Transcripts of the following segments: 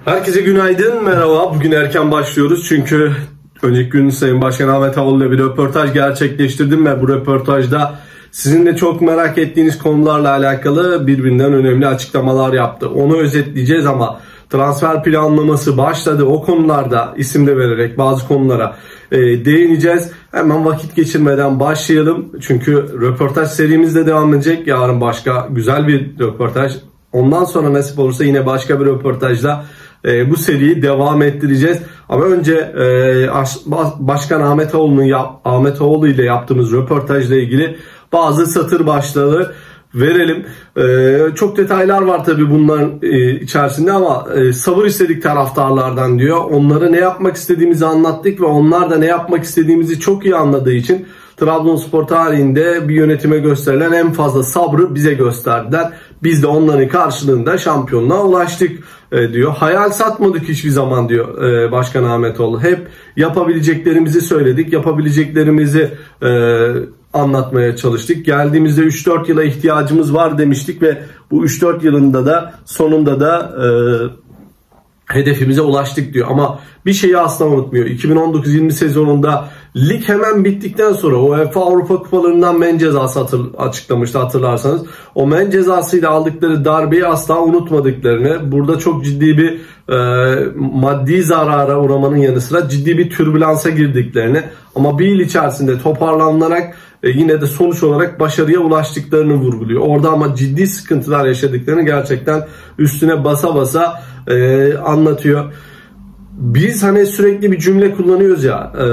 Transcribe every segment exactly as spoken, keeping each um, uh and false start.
Herkese günaydın, merhaba. Bugün erken başlıyoruz çünkü önceki gün Sayın Başkan Ahmet Ağoğlu ile bir röportaj gerçekleştirdim ve bu röportajda sizin de çok merak ettiğiniz konularla alakalı birbirinden önemli açıklamalar yaptı. Onu özetleyeceğiz ama transfer planlaması başladı. O konularda isim de vererek bazı konulara e, değineceğiz. Hemen vakit geçirmeden başlayalım. Çünkü röportaj serimiz de devam edecek. Yarın başka güzel bir röportaj. Ondan sonra nasip olursa yine başka bir röportajla e, bu seriyi devam ettireceğiz. Ama önce e, Başkan Ahmet Ağoğlu'nun yap, Ahmet Ağoğlu ile yaptığımız röportajla ilgili bazı satır başlığı verelim. Ee, çok detaylar var tabii bunların e, içerisinde ama e, sabır istedik taraftarlardan diyor. Onlara ne yapmak istediğimizi anlattık ve onlar da ne yapmak istediğimizi çok iyi anladığı için Trabzonspor tarihinde bir yönetime gösterilen en fazla sabrı bize gösterdiler. Biz de onların karşılığında şampiyonluğa ulaştık e, diyor. Hayal satmadık hiçbir zaman diyor e, Başkan Ahmet Ağoğlu. Hep yapabileceklerimizi söyledik. Yapabileceklerimizi e, anlatmaya çalıştık. Geldiğimizde üç dört yıla ihtiyacımız var demiştik ve bu üç dört yılında da sonunda da e, hedefimize ulaştık diyor. Ama bir şeyi asla unutmuyor. iki bin on dokuz yirmi sezonunda lig hemen bittikten sonra UEFA Avrupa Kupalarından men cezası hatır, açıklamıştı hatırlarsanız. O men cezasıyla aldıkları darbeyi asla unutmadıklarını, burada çok ciddi bir e, maddi zarara uğramanın yanı sıra ciddi bir türbülansa girdiklerini ama bir yıl içerisinde toparlanarak e, yine de sonuç olarak başarıya ulaştıklarını vurguluyor. Orada ama ciddi sıkıntılar yaşadıklarını gerçekten üstüne basa basa e, anlatıyor. Biz hani sürekli bir cümle kullanıyoruz ya, e,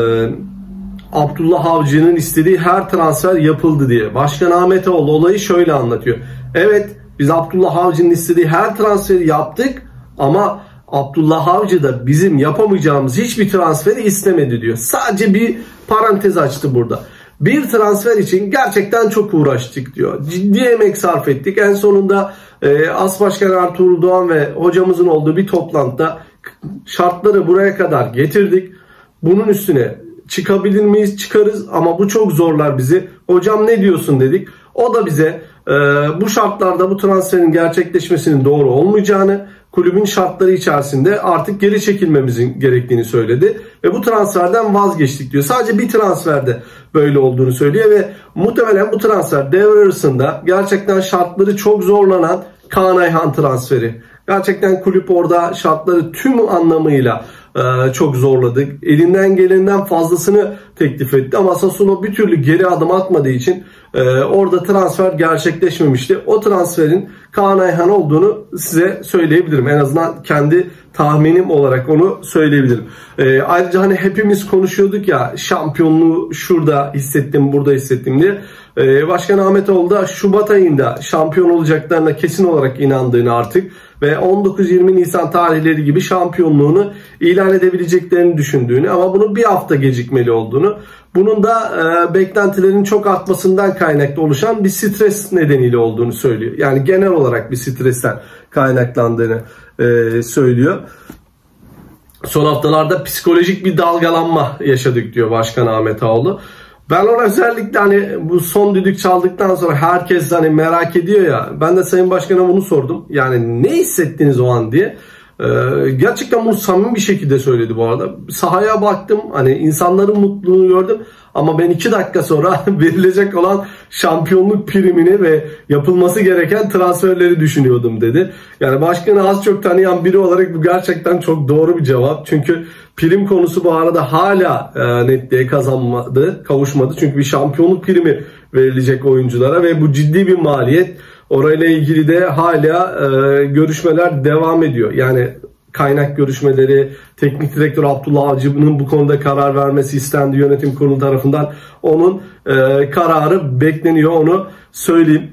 Abdullah Avcı'nın istediği her transfer yapıldı diye. Başkan Ahmet Ağoğlu olayı şöyle anlatıyor. Evet, biz Abdullah Avcı'nın istediği her transferi yaptık ama Abdullah Avcı da bizim yapamayacağımız hiçbir transferi istemedi diyor. Sadece bir parantez açtı burada. Bir transfer için gerçekten çok uğraştık diyor. Ciddi emek sarf ettik. En sonunda e, As Başkan Ertuğrul Doğan ve hocamızın olduğu bir toplantıda şartları buraya kadar getirdik. Bunun üstüne çıkabilir miyiz? Çıkarız ama bu çok zorlar bizi. Hocam ne diyorsun dedik. O da bize e, bu şartlarda bu transferin gerçekleşmesinin doğru olmayacağını, kulübün şartları içerisinde artık geri çekilmemizin gerektiğini söyledi. Ve bu transferden vazgeçtik diyor. Sadece bir transferde böyle olduğunu söylüyor ve muhtemelen bu transfer devre arasında gerçekten şartları çok zorlanan Kaan Ayhan transferi. Gerçekten kulüp orada şartları tüm anlamıyla e, çok zorladı. Elinden gelenden fazlasını teklif etti ama Sassuolo bir türlü geri adım atmadığı için e, orada transfer gerçekleşmemişti. O transferin Kaan Ayhan olduğunu size söyleyebilirim. En azından kendi tahminim olarak onu söyleyebilirim. E, ayrıca hani hepimiz konuşuyorduk ya, şampiyonluğu şurada hissettim, burada hissettim diye. E, Başkan Ahmet Ağoğlu da Şubat ayında şampiyon olacaklarına kesin olarak inandığını artık ve on dokuz yirmi Nisan tarihleri gibi şampiyonluğunu ilan edebileceklerini düşündüğünü ama bunun bir hafta gecikmeli olduğunu, bunun da e, beklentilerin çok artmasından kaynaklı oluşan bir stres nedeniyle olduğunu söylüyor. Yani genel olarak bir stresten kaynaklandığını e, söylüyor. Son haftalarda psikolojik bir dalgalanma yaşadık diyor Başkan Ahmet Ağoğlu. Ben ona özellikle hani bu son düdük çaldıktan sonra herkes hani merak ediyor ya, ben de Sayın Başkan'a bunu sordum. Yani ne hissettiniz o an diye. Ee, gerçekten bunu samimi bir şekilde söyledi bu arada. Sahaya baktım, hani insanların mutluluğunu gördüm ama ben iki dakika sonra verilecek olan şampiyonluk primini ve yapılması gereken transferleri düşünüyordum dedi. Yani başkanı az çok tanıyan biri olarak bu gerçekten çok doğru bir cevap. Çünkü prim konusu bu arada hala e, netliğe kazanmadı, kavuşmadı. Çünkü bir şampiyonluk primi verilecek oyunculara ve bu ciddi bir maliyet. Orayla ilgili de hala e, görüşmeler devam ediyor. Yani kaynak görüşmeleri, teknik direktör Abdullah Avcı'nın bu konuda karar vermesi istendi yönetim kurulu tarafından. Onun e, kararı bekleniyor, onu söyleyeyim.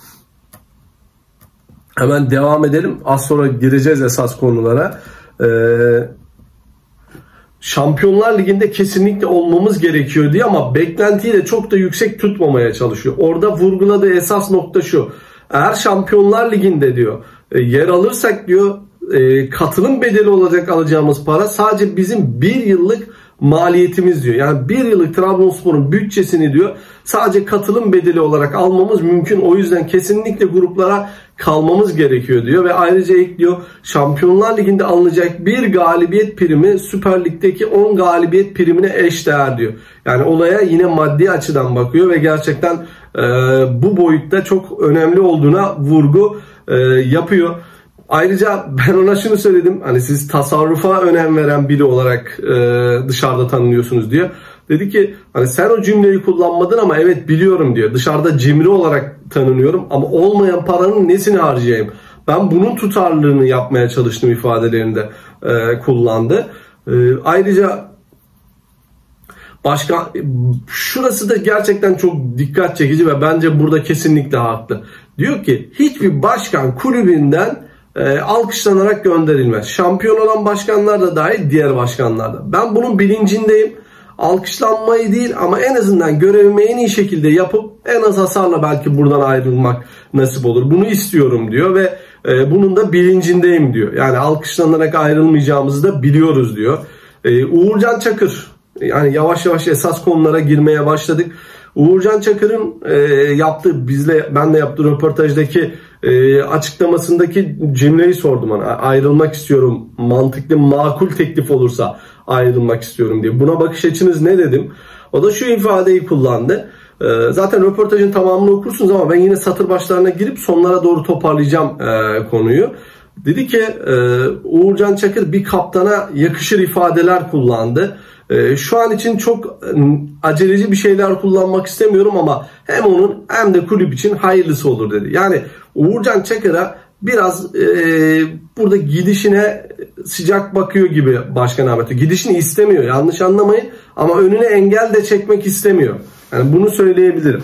Hemen devam edelim. Az sonra gireceğiz esas konulara. Eee Şampiyonlar Ligi'nde kesinlikle olmamız gerekiyor diye ama beklentiyi de çok da yüksek tutmamaya çalışıyor. Orada vurguladığı esas nokta şu: eğer Şampiyonlar Ligi'nde diyor yer alırsak diyor katılım bedeli olacak alacağımız para sadece bizim bir yıllık maliyetimiz diyor. Yani bir yıllık Trabzonspor'un bütçesini diyor sadece katılım bedeli olarak almamız mümkün. O yüzden kesinlikle gruplara kalmamız gerekiyor diyor ve ayrıca ekliyor, Şampiyonlar Ligi'nde alınacak bir galibiyet primi Süper Lig'deki on galibiyet primine eşdeğer diyor. Yani olaya yine maddi açıdan bakıyor ve gerçekten e, bu boyutta çok önemli olduğuna vurgu e, yapıyor. Ayrıca ben ona şunu söyledim, hani siz tasarrufa önem veren biri olarak e, dışarıda tanınıyorsunuz diyor. Dedi ki hani sen o cümleyi kullanmadın ama evet biliyorum diyor. Dışarıda cimri olarak tanınıyorum ama olmayan paranın nesini harcayayım? Ben bunun tutarlılığını yapmaya çalıştım ifadelerinde e, kullandı. E, ayrıca başka şurası da gerçekten çok dikkat çekici ve bence burada kesinlikle haklı. Diyor ki hiçbir başkan kulübünden e, alkışlanarak gönderilmez. Şampiyon olan başkanlar da dahil, diğer başkanlar da. Ben bunun bilincindeyim. Alkışlanmayı değil ama en azından görevimi en iyi şekilde yapıp en az hasarla belki buradan ayrılmak nasip olur. Bunu istiyorum diyor ve e, bunun da bilincindeyim diyor. Yani alkışlanarak ayrılmayacağımızı da biliyoruz diyor. E, Uğurcan Çakır, yani yavaş yavaş esas konulara girmeye başladık. Uğurcan Çakır'ın e, yaptığı, bizle benle yaptığı röportajdaki e, açıklamasındaki cümleyi sordum ona. Ayrılmak istiyorum, mantıklı makul teklif olursa ayrılmak istiyorum diye. Buna bakış açınız ne dedim. O da şu ifadeyi kullandı. E, zaten röportajın tamamını okursunuz ama ben yine satır başlarına girip sonlara doğru toparlayacağım e, konuyu. Dedi ki e, Uğurcan Çakır bir kaptana yakışır ifadeler kullandı. E, şu an için çok e, aceleci bir şeyler kullanmak istemiyorum ama hem onun hem de kulüp için hayırlısı olur dedi. Yani Uğurcan Çakır'a biraz e, burada gidişine sıcak bakıyor gibi Başkan Ahmet'e. Gidişini istemiyor, yanlış anlamayın, ama önüne engel de çekmek istemiyor. Yani bunu söyleyebilirim.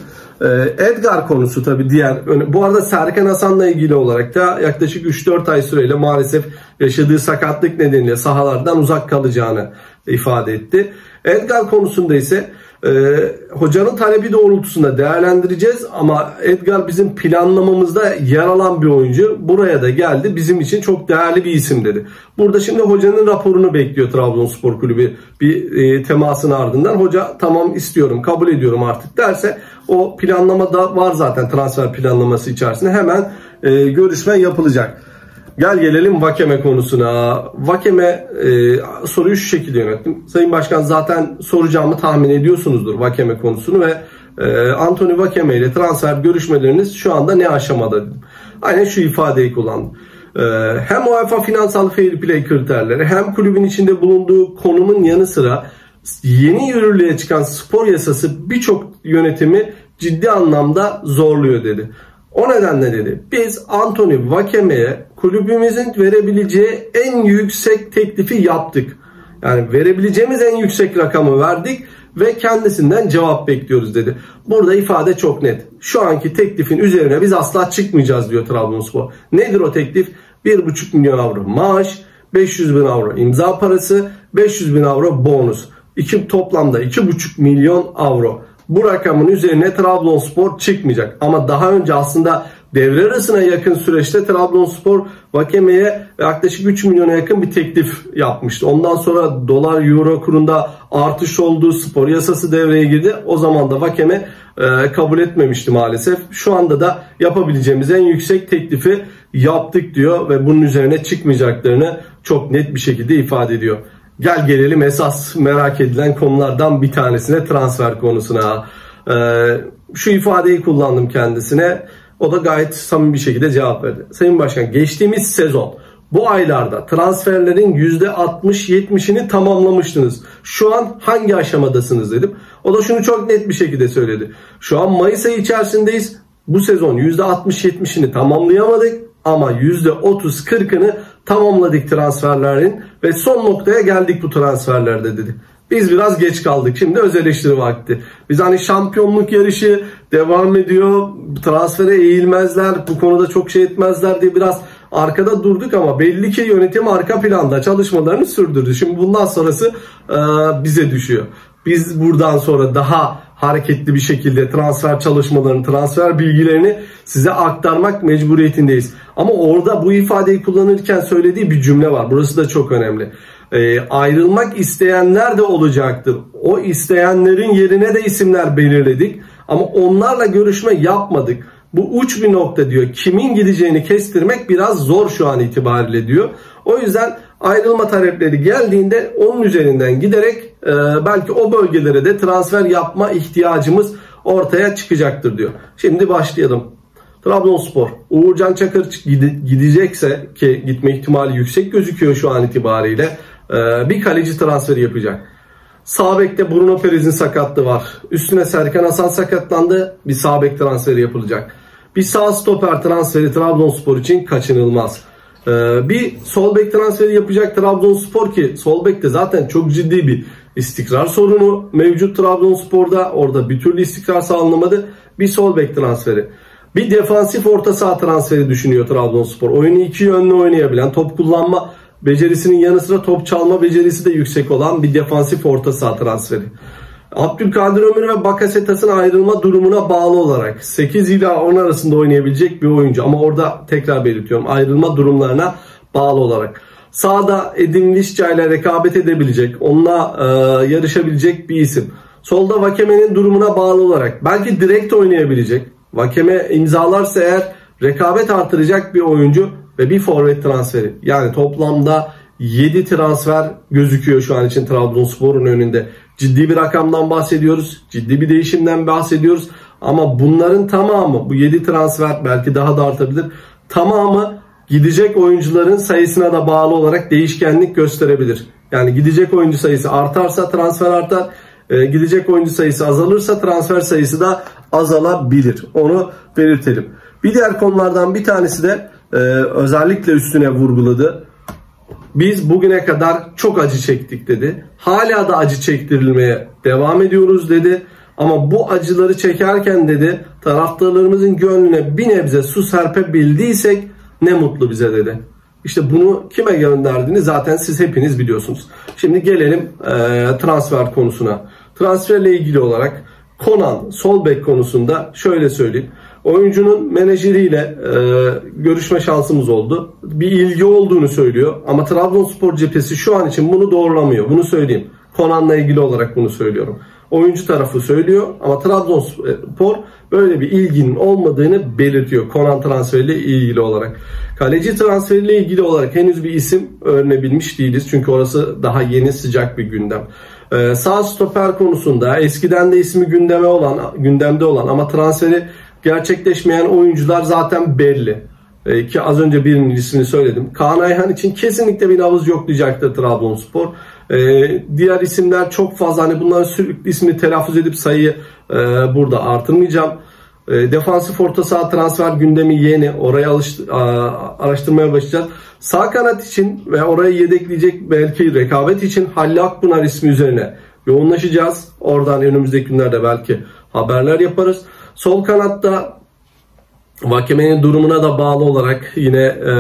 Edgar konusu tabii diğer. Bu arada Serkan Hasan'la ilgili olarak da yaklaşık üç dört ay süreyle maalesef yaşadığı sakatlık nedeniyle sahalardan uzak kalacağını ifade etti. Edgar konusunda ise e, hocanın talebi doğrultusunda değerlendireceğiz ama Edgar bizim planlamamızda yer alan bir oyuncu. Buraya da geldi. Bizim için çok değerli bir isim dedi. Burada şimdi hocanın raporunu bekliyor Trabzonspor Kulübü bir e, temasın ardından. Hoca tamam istiyorum, kabul ediyorum artık derse o planlamada var zaten, transfer planlaması içerisinde hemen e, görüşme yapılacak. Gel gelelim Vakeme konusuna. Vakeme e, soruyu şu şekilde yönettim. Sayın Başkan, zaten soracağımı tahmin ediyorsunuzdur Vakeme konusunu ve e, Anthony Vakeme ile transfer görüşmeleriniz şu anda ne aşamada dedim. Aynen şu ifadeyi kullandım. E, hem UEFA finansal fair play kriterleri hem kulübün içinde bulunduğu konumun yanı sıra yeni yürürlüğe çıkan spor yasası birçok yönetimi ciddi anlamda zorluyor dedi. O nedenle dedi biz Anthony Vakeme'ye kulübümüzün verebileceği en yüksek teklifi yaptık. Yani verebileceğimiz en yüksek rakamı verdik ve kendisinden cevap bekliyoruz dedi. Burada ifade çok net. Şu anki teklifin üzerine biz asla çıkmayacağız diyor Trabzonspor. Nedir o teklif? bir buçuk milyon avro maaş, beş yüz bin avro imza parası, beş yüz bin avro bonus. İki, toplamda iki buçuk milyon avro. Bu rakamın üzerine Trabzonspor çıkmayacak. Ama daha önce aslında devre arasına yakın süreçte Trabzonspor Vakeme'ye yaklaşık üç milyona yakın bir teklif yapmıştı. Ondan sonra dolar euro kurunda artış oldu, spor yasası devreye girdi. O zaman da Vakeme e, kabul etmemişti maalesef. Şu anda da yapabileceğimiz en yüksek teklifi yaptık diyor ve bunun üzerine çıkmayacaklarını çok net bir şekilde ifade ediyor. Gel gelelim esas merak edilen konulardan bir tanesine, transfer konusuna. Ee, şu ifadeyi kullandım kendisine. O da gayet samimi bir şekilde cevap verdi. Sayın Başkan, geçtiğimiz sezon bu aylarda transferlerin yüzde altmış yetmişini tamamlamıştınız. Şu an hangi aşamadasınız dedim. O da şunu çok net bir şekilde söyledi. Şu an Mayıs ayı içerisindeyiz. Bu sezon yüzde altmış yetmişini tamamlayamadık. Ama yüzde otuz kırkını tamamladık transferlerin ve son noktaya geldik bu transferlerde dedi. Biz biraz geç kaldık. Şimdi öz eleştiri vakti. Biz hani şampiyonluk yarışı devam ediyor, transfere eğilmezler, bu konuda çok şey etmezler diye biraz arkada durduk ama belli ki yönetim arka planda çalışmalarını sürdürdü. Şimdi bundan sonrası e, bize düşüyor. Biz buradan sonra daha hareketli bir şekilde transfer çalışmalarını, transfer bilgilerini size aktarmak mecburiyetindeyiz. Ama orada bu ifadeyi kullanırken söylediği bir cümle var. Burası da çok önemli. E, ayrılmak isteyenler de olacaktır. O isteyenlerin yerine de isimler belirledik. Ama onlarla görüşme yapmadık. Bu uç bir nokta diyor. Kimin gideceğini kestirmek biraz zor şu an itibariyle diyor. O yüzden ayrılma talepleri geldiğinde onun üzerinden giderek e, belki o bölgelere de transfer yapma ihtiyacımız ortaya çıkacaktır diyor. Şimdi başlayalım. Trabzonspor, Uğurcan Çakır gidecekse, ki gitme ihtimali yüksek gözüküyor şu an itibariyle, e, bir kaleci transferi yapacak. Sağ bekte Bruno Perez'in sakatlığı var. Üstüne Serkan Hasan sakatlandı. Bir sağ bek transferi yapılacak. Bir sağ stoper transferi Trabzonspor için kaçınılmaz. Ee, bir sol bek transferi yapacak Trabzonspor ki sol bekte zaten çok ciddi bir istikrar sorunu mevcut Trabzonspor'da. Orada bir türlü istikrar sağlanamadı. Bir sol bek transferi. Bir defansif orta saha transferi düşünüyor Trabzonspor. Oyunu iki yönlü oynayabilen, top kullanma becerisinin yanı sıra top çalma becerisi de yüksek olan bir defansif orta saha transferi. Abdülkadir Ömür ve Bakasetas'ın ayrılma durumuna bağlı olarak sekiz ila on arasında oynayabilecek bir oyuncu. Ama orada tekrar belirtiyorum, ayrılma durumlarına bağlı olarak. Sağda Edin Visca ile rekabet edebilecek, onunla e, yarışabilecek bir isim. Solda Vakeme'nin durumuna bağlı olarak belki direkt oynayabilecek. Vakeme imzalarsa eğer rekabet artıracak bir oyuncu ve bir forvet transferi. Yani toplamda yedi transfer gözüküyor şu an için Trabzonspor'un önünde. Ciddi bir rakamdan bahsediyoruz. Ciddi bir değişimden bahsediyoruz. Ama bunların tamamı, bu yedi transfer belki daha da artabilir. Tamamı gidecek oyuncuların sayısına da bağlı olarak değişkenlik gösterebilir. Yani gidecek oyuncu sayısı artarsa transfer artar. E, gidecek oyuncu sayısı azalırsa transfer sayısı da azalabilir. Onu belirtelim. Bir diğer konulardan bir tanesi de e, özellikle üstüne vurguladı. Biz bugüne kadar çok acı çektik dedi. Hala da acı çektirilmeye devam ediyoruz dedi. Ama bu acıları çekerken dedi, taraftarlarımızın gönlüne bir nebze su serpebildiysek ne mutlu bize dedi. İşte bunu kime gönderdiğini zaten siz hepiniz biliyorsunuz. Şimdi gelelim e, transfer konusuna. Transferle ilgili olarak Konan sol bek konusunda şöyle söyleyeyim. Oyuncunun menajeriyle e, görüşme şansımız oldu. Bir ilgi olduğunu söylüyor. Ama Trabzonspor cephesi şu an için bunu doğrulamıyor. Bunu söyleyeyim. Konan'la ilgili olarak bunu söylüyorum. Oyuncu tarafı söylüyor ama Trabzonspor böyle bir ilginin olmadığını belirtiyor. Konan transferiyle ilgili olarak. Kaleci transferiyle ilgili olarak henüz bir isim öğrenebilmiş değiliz. Çünkü orası daha yeni, sıcak bir gündem. Ee, sağ stoper konusunda eskiden de ismi gündeme olan, gündemde olan ama transferi gerçekleşmeyen oyuncular zaten belli. Ee, ki az önce birinin ismini söyledim. Kaan Ayhan için kesinlikle bir nabız yoklayacaktır Trabzonspor. Ee, diğer isimler çok fazla. Hani bunların sürekli ismini telaffuz edip sayıyı e, burada artırmayacağım. E, defansif orta saha transfer gündemi yeni. Oraya alış, a, araştırmaya başlayacağız. Sağ kanat için ve orayı yedekleyecek belki rekabet için Halil Akpınar ismi üzerine yoğunlaşacağız. Oradan önümüzdeki günlerde belki haberler yaparız. Sol kanatta Vakeme'nin durumuna da bağlı olarak yine e,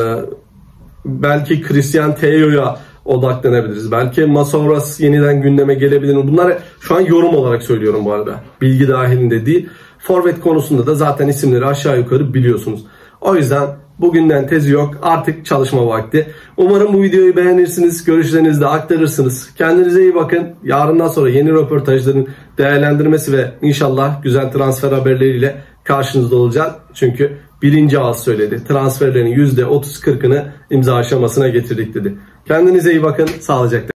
belki Christian Teyo'ya odaklanabiliriz. Belki Masouras yeniden gündeme gelebilir. Bunları şu an yorum olarak söylüyorum bu arada. Bilgi dahilinde değil. Forvet konusunda da zaten isimleri aşağı yukarı biliyorsunuz. O yüzden bugünden tezi yok. Artık çalışma vakti. Umarım bu videoyu beğenirsiniz. Görüşlerinizi de aktarırsınız. Kendinize iyi bakın. Yarından sonra yeni röportajların değerlendirmesi ve inşallah güzel transfer haberleriyle karşınızda olacağız. Çünkü birinci ağız söyledi. Transferlerin yüzde otuz kırkını imza aşamasına getirdik dedi. Kendinize iyi bakın. Sağlıcakla.